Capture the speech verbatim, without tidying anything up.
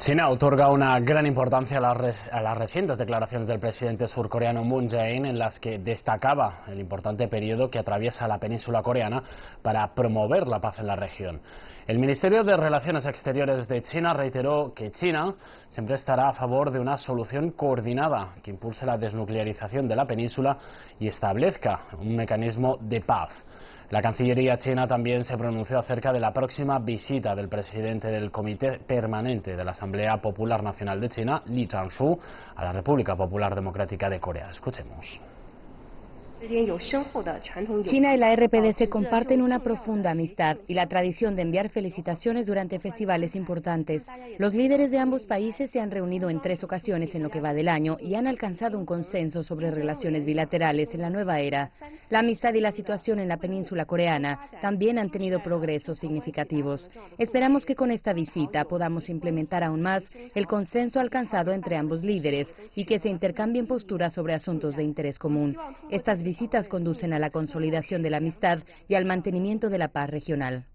China otorga una gran importancia a las, re a las recientes declaraciones del presidente surcoreano Moon Jae-in, en las que destacaba el importante periodo que atraviesa la península coreana para promover la paz en la región. El Ministerio de Relaciones Exteriores de China reiteró que China siempre estará a favor de una solución coordinada que impulse la desnuclearización de la península y establezca un mecanismo de paz. La Cancillería china también se pronunció acerca de la próxima visita del presidente del Comité Permanente de la Asamblea Popular Nacional de China, Li Zhanshu, a la República Popular Democrática de Corea. Escuchemos. China y la R P D C comparten una profunda amistad y la tradición de enviar felicitaciones durante festivales importantes. Los líderes de ambos países se han reunido en tres ocasiones en lo que va del año y han alcanzado un consenso sobre relaciones bilaterales en la nueva era. La amistad y la situación en la península coreana también han tenido progresos significativos. Esperamos que con esta visita podamos implementar aún más el consenso alcanzado entre ambos líderes y que se intercambien posturas sobre asuntos de interés común. Estas visitas conducen a la consolidación de la amistad y al mantenimiento de la paz regional.